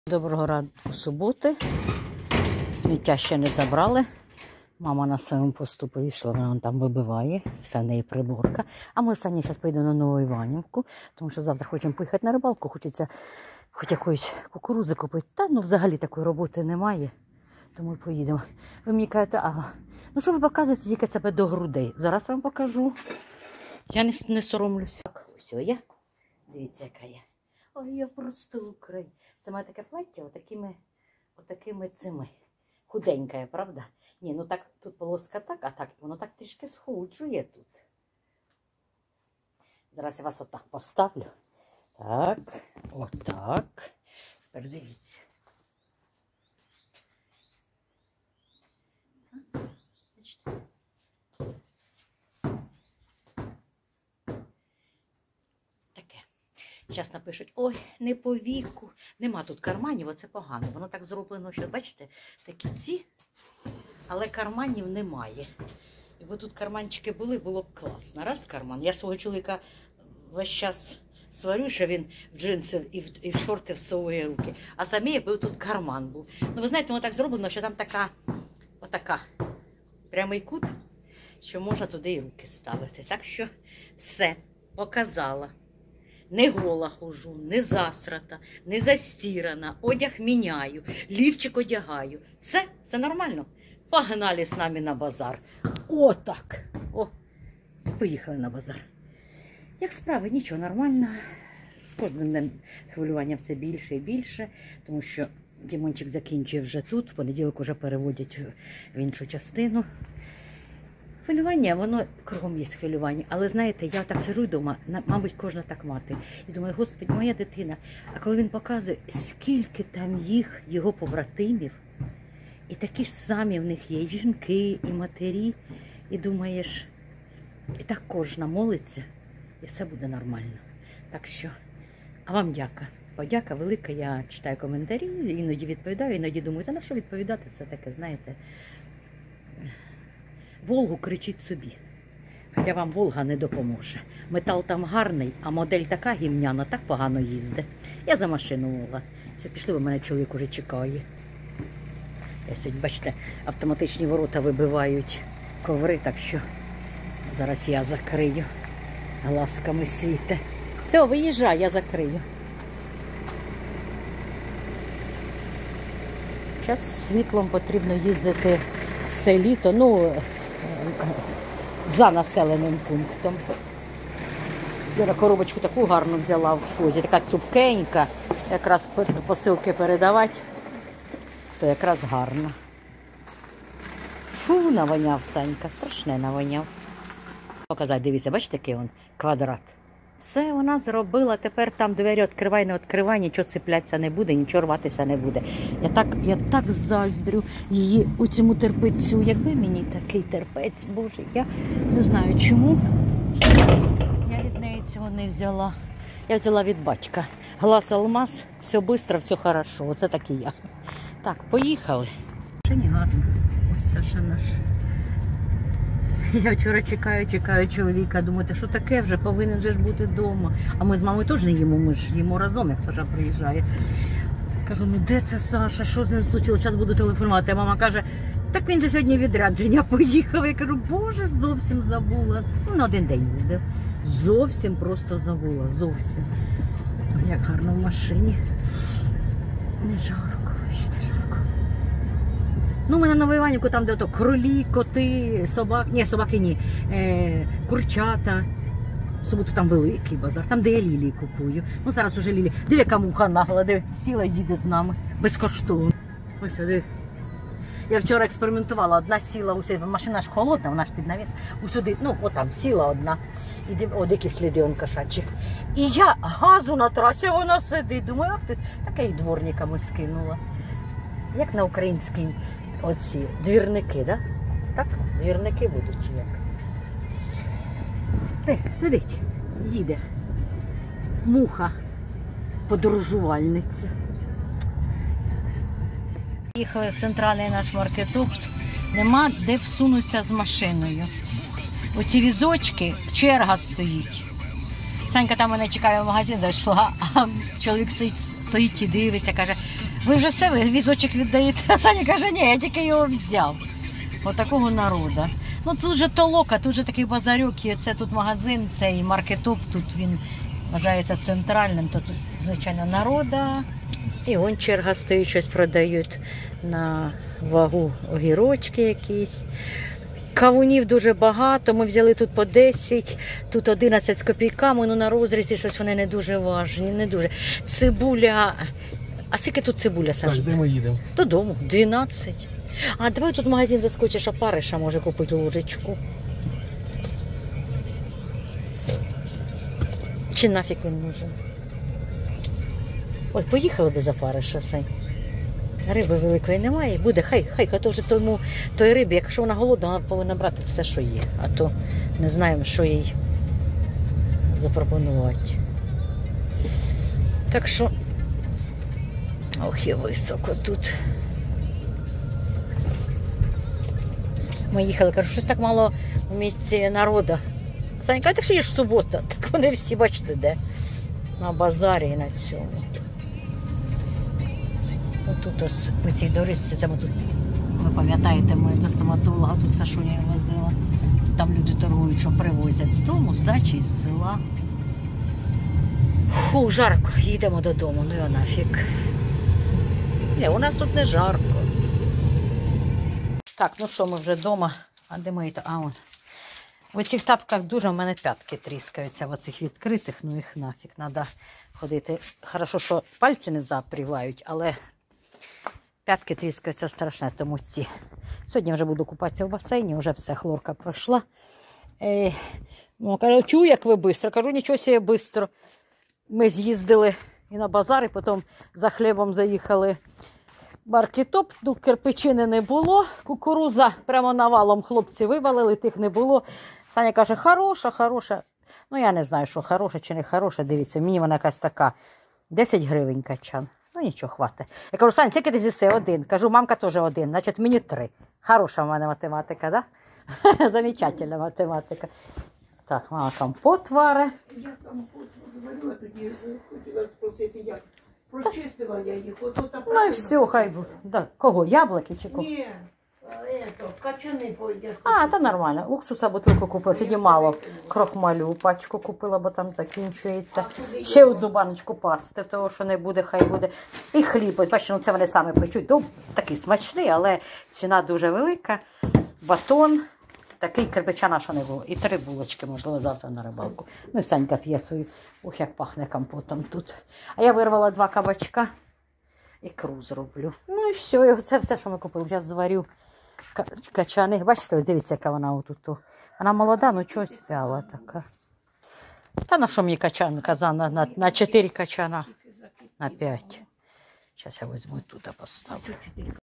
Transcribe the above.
Доброго ранку суботи. Сміття ще не забрали. Мама на своєму посту вийшла, вона там вибиває, все в неї приборка. А ми Саня зараз поїдемо на Нову Іванівку, тому що завтра хочемо поїхати на рибалку, хочеться хоч якоїсь кукурузи купити. Та ну взагалі такої роботи немає, тому поїдемо. Ви мені кажете, ну що ви показуєте тільки себе до грудей? Зараз вам покажу. Я не соромлюся. Так, ось є. Дивіться, яка є. Ой, я просто Україна. Це має таке плаття отакими цими. Худеньке, правда? Ні, ну так, тут полоска так, а так воно так трішки схуджує тут. Зараз я вас отак поставлю. Так, отак. Тепер дивіться. Бачите? Таке. Зараз напишуть, ой, не по віку. Нема тут карманів, оце погано. Воно так зроблено, що, бачите, такі ці, але карманів немає. Якби тут карманчики були, було б класно. Раз карман. Я свого чоловіка весь час сварю, що він в джинси і в шорти всовує руки. А самі, якби тут карман був. Ну, ви знаєте, воно так зроблено, що там отака прямий кут, що можна туди і руки ставити. Так що все, показала. Не гола хожу, не засрата, не застірана, одяг міняю, лівчик одягаю. Все нормально. Погнали з нами на базар. Отак. О, поїхали на базар. Як справи? Нічого, нормально. З кожним днем хвилювання все більше і більше, тому що Дімончик закінчує вже тут, в понеділок вже переводять в іншу частину. Хвилювання, воно кругом є хвилювання. Але знаєте, я так сижу вдома, мабуть, кожна так мати. І думаю, Господи, моя дитина. А коли він показує, скільки там їх, його побратимів, і такі самі в них є, і жінки, і матері. І думаєш, і так кожна молиться, і все буде нормально. Так що, а вам дяка. Подяка велика, я читаю коментарі, іноді відповідаю, іноді думаю, та на що відповідати, це таке, знаєте. Волгу кричіть собі, хоча вам Волга не допоможе. Метал там гарний, а модель така гімняна, так погано їздить. Я за машину Волга. Все, пішли, бо мене чоловік уже чекає. Я сьогодні, бачите, автоматичні ворота вибивають коври, так що зараз я закрию. Глазками світе. Все, виїжджай, я закрию. Зараз світлом потрібно їздити все літо, ну, за населеним пунктом. Я коробочку таку гарну взяла в Фозі, така цупкенька, якраз посилки передавати, то якраз гарно. Фу, навоняв Санька, страшне навоняв. Показати, дивіться, бачите, який він квадрат? Все вона зробила, тепер там двері відкривай, не відкривай, нічого цеплятися не буде, нічого рватися не буде. Я так заздрю її у цьому терпецю. Якби мені такий терпець, Боже, я не знаю чому. Я від неї цього не взяла. Я взяла від батька. Глаз алмаз, все швидко, все хорошо. Оце так і я. Так, поїхали. Ще не гарно. Ось Саша наш. Я вчора чекаю чоловіка, думаю, та що таке вже, повинен же ж бути вдома. А ми з мамою теж не їмо, ми ж їмо разом, як Саша приїжджає. Кажу, ну де це Саша, що з ним случилось, зараз буду телефонувати. А мама каже, так він же сьогодні відрядження поїхав. Я кажу, Боже, зовсім забула. Ну, на один день їздив. Зовсім просто забула, зовсім. Як гарно в машині. Не жарко. Ну, ми на Нову Іванівку, там, де ото кролі, коти, собаки ні, курчата. В суботу там великий базар, там, де я лілії купую. Ну, зараз уже лілії. Диви, яка муха нагла, диви, сіла і їде з нами, безкоштовно. Ось, диви. Я вчора експериментувала, одна сіла, усюди, машина ж холодна, вона ж під навіс, усюди, ну, отам, сіла одна. І диви, о, які сліди, он кошачий. І я газу на трасі, вона сидить, думаю, ах ти, таке і дворниками скинула. Як на українській оці двірники, да? Так? Двірники будуть чи як? Сидить, їде. Муха, подорожувальниця. Їхали в центральний наш маркетопт. Нема де всунутися з машиною. Оці візочки, черга стоїть. Санька там мене чекає в магазин, зайшла, а чоловік стоїть і дивиться, каже, Ви вже все, ви візочок віддаєте. А Саня каже, ні, я тільки його взяв. Отакого народу. Ну тут же толока, тут же такий базарюк, і це тут магазин, цей маркетоп, тут він вважається центральним, то тут, звичайно, народа. І вон черга стоїть, щось продають на вагу огірочки якісь. Кавунів дуже багато, ми взяли тут по 10, тут 11 з копійками, ну на розрізі щось вони не дуже важні, не дуже. Цибуля, а скільки тут цибуля, Саш? Так, де ми їдемо? Додому, 12. А давай тут в магазин заскочиш, а париша може купити ложечку. Чи нафіг він нужен? Ой, поїхали би за париша, Сань. Риби великої немає, буде, хай, то вже тому той рибі, якщо вона голодна, вона повинна брати все, що є. А то не знаємо, що їй запропонувати. Так що, ох, і високо тут. Ми їхали, кажу, щось так мало в місці народу. Саня каже, так що є ж субота. Так вони всі, бачите, де? На базарі і на цьому. Отут ось по цій доріжці, це ми тут, ви пам'ятаєте, ми до стоматолога, тут Сашуня я возила. Там люди торгують, що привозять з дому, з дачі, з села. Фу, жарко, їдемо додому, ну його нафіг. Ні, у нас тут не жарко. Так, ну що, ми вже вдома. А де мої? А, вон. В цих тапках дуже в мене п'ятки тріскаються, в оцих відкритих, ну їх нафіг, треба ходити. Хорошо, що пальці не запрівають, але п'ятки тріскаються страшне, тому ці. Сьогодні вже буду купатися в басейні, вже все, хлорка пройшла. Ну, кажу, чую, як ви швидко. Кажу, нічого себе швидко. Ми з'їздили і на базар, і потім за хлібом заїхали. Маркетоп, ну, кирпичини не було, кукуруза прямо навалом хлопці вивалили, тих не було. Саня каже, хороша. Ну, я не знаю, що хороша чи не хороша, дивіться, мені вона якась така, 10 гривень качан. Ну, нічого, хватить. Я кажу, Саня, скільки ти з'їси? 1. Кажу, мамка теж 1, значить мені 3. Хороша в мене математика, так? Да? Замечательна математика. Так, мама компот варить. Я компот зварила, тоді хотіла спросити, як. Прочистила я їх. Ну і все, хай буде. Да. Кого? Яблуки чи кого? Ні, качани пойдеш. А, та нормально. Уксуса бутилку купила. Сьогодні мало крохмалю пачку купила, бо там закінчується. Ще одну баночку пасти, того, що не буде, хай буде. І хліб. Ось бачите, ну це вони саме печуть. Ну, такий смачний, але ціна дуже велика. Батон. Такий кирпичана, що не було. І 3 булочки, можливо, завтра на рибалку. Ну і Санька п'є свою. Ух, як пахне компотом тут. А я вирвала 2 кабачка. Ікру зроблю. Ну і все, це все, що ми купили. Зараз зварю качани. Бачите, ось дивіться, яка вона отут. Вона молода, ну чогось вяла така. Та на що мені качан, казана, на 4 качана, на 5. Зараз я візьму тут, поставлю.